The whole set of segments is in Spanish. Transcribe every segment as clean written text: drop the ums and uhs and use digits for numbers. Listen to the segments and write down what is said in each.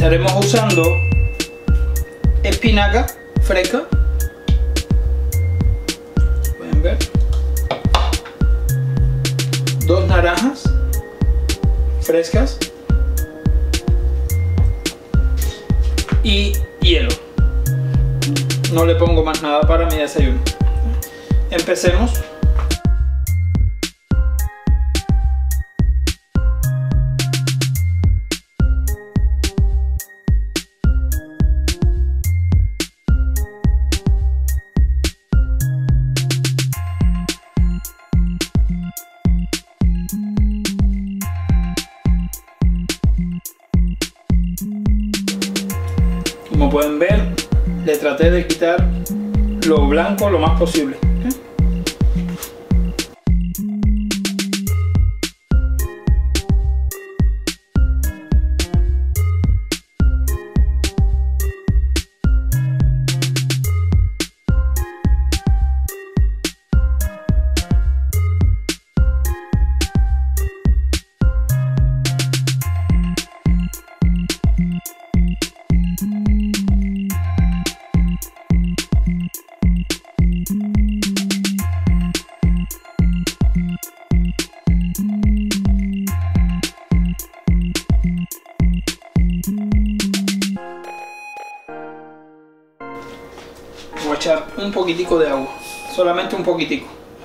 estaremos usando espinaca fresca, pueden ver, 2 naranjas frescas y hielo. No le pongo más nada para mi desayuno. Empecemos. Como pueden ver, le traté de quitar lo blanco lo más posible. Voy a echar un poquitico de agua, solamente un poquitico.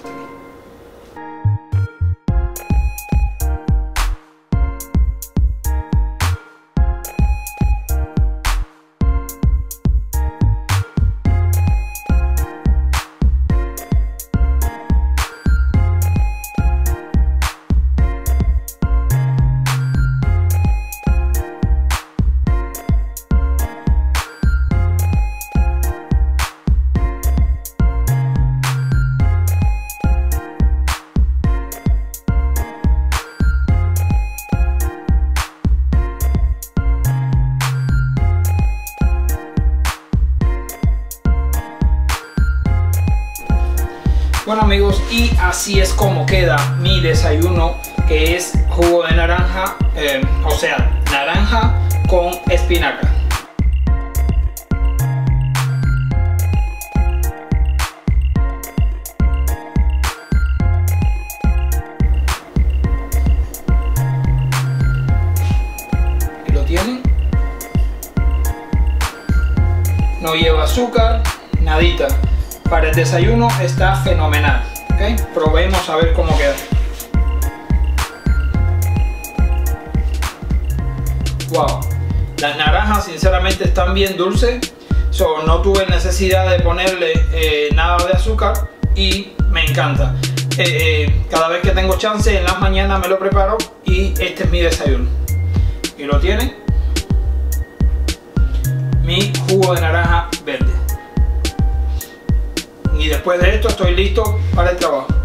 Bueno amigos, y así es como queda mi desayuno, que es jugo de naranja, o sea, naranja con espinaca. Y lo tienen. No lleva azúcar, nadita. Para el desayuno está fenomenal. ¿Okay? Probemos a ver cómo queda. Wow, las naranjas sinceramente están bien dulces. No tuve necesidad de ponerle nada de azúcar y me encanta. Cada vez que tengo chance en las mañanas me lo preparo y este es mi desayuno. Y lo tienen. Mi jugo de naranja verde. Y después de esto estoy listo para el trabajo.